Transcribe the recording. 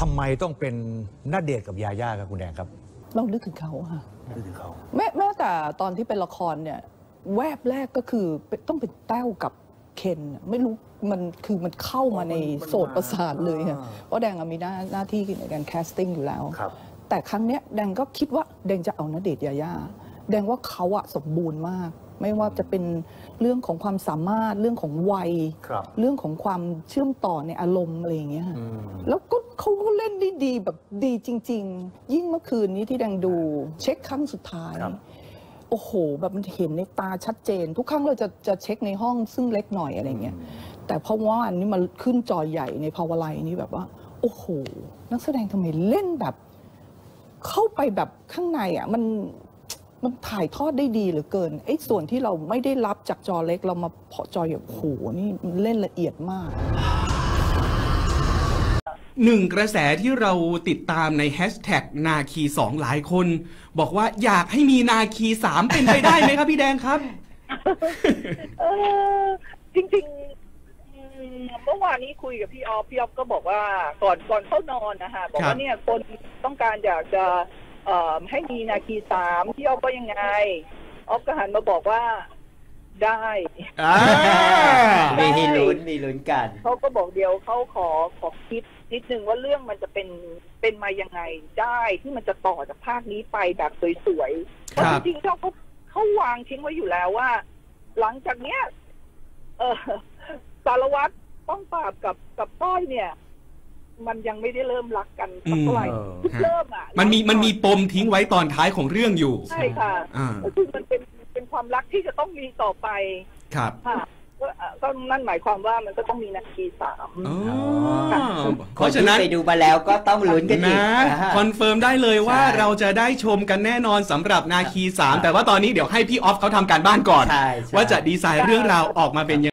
ำไมต้องเป็นณเดชน์กับยาย่าครับคุณแดงครับเรานึกถึงเขาค่ะนึกถึงเขาแม้แต่ตอนที่เป็นละครเนี่ยแวบแรกก็คือต้องเป็นแต้วกับเคนไม่รู้มันเข้ามาในโสตประสาทเลยค่ะเพราะแดงมีหน้าที่ในการแคสติ้งอยู่แล้วแต่ครั้งเนี้ยแดงก็คิดว่าแดงจะเอาณเดชน์ยาย่าแดงว่าเขาอะสมบูรณ์มากไม่ว่าจะเป็นเรื่องของความสามารถเรื่องของวัยเรื่องของความเชื่อมต่อในอารมณ์อะไรอย่างเงี้ยแล้วก็เขาก็เล่นได้ดีแบบดีจริงๆยิ่งเมื่อคืนนี้ที่แดงดูเช็คครั้งสุดท้ายโอ้โหแบบมันเห็นในตาชัดเจนทุกครั้งเราจะเช็คในห้องซึ่งเล็กหน่อยอะไรเงี้ยแต่เพราะว่าอันนี้มาขึ้นจอใหญ่ในภาวะไลน์นี่แบบว่าโอ้โหนักแสดงทำไมเล่นแบบเข้าไปแบบข้างในอ่ะมันถ่ายทอดได้ดีเหลือเกินไอ้ส่วนที่เราไม่ได้รับจากจอเล็กเรามาพอจอใหญ่โอ้โหนี่เล่นละเอียดมากหนึ่งกระแสที่เราติดตามในแฮชแท็กนาคี2หลายคนบอกว่าอยากให้มีนาคี3เป็นไปได้ไหมครับพี่แดงครับจริงๆเมื่อวานนี้คุยกับพี่ออฟก็บอกว่าก่อนเข้านอนนะคะบอกว่าเนี่ยคนต้องการอยากจะให้มีนาคี3พี่ออฟก็ยังไงออฟก็หันมาบอกว่าได้มีลุ้นกันเขาก็บอกเดียวเขาขอคิดนิดนึงว่าเรื่องมันจะเป็นมายังไงได้ที่มันจะต่อจากภาคนี้ไปแบบสวยๆเพราะจริงๆเขาวางทิ้งไว้อยู่แล้วว่าหลังจากเนี้ยสารวัตรป้องปราบกับต้อยเนี่ยมันยังไม่ได้เริ่มรักกันเท่าไหร่เริ่มอ่ะมันมีปมทิ้งไว้ตอนท้ายของเรื่องอยู่ใช่ค่ะคือมันเป็นความรักที่จะต้องมีต่อไปครับก็นั่นหมายความว่ามันก็ต้องมีนาคี3 เพราะฉะนั้นไปดูมาแล้วก็ต้องลุ้นกันอีกคอนเฟิร์มได้เลยว่าเราจะได้ชมกันแน่นอนสำหรับนาคี3แต่ว่าตอนนี้เดี๋ยวให้พี่ออฟเขาทำการบ้านก่อนว่าจะดีไซน์เรื่องราวออกมาเป็นยังไง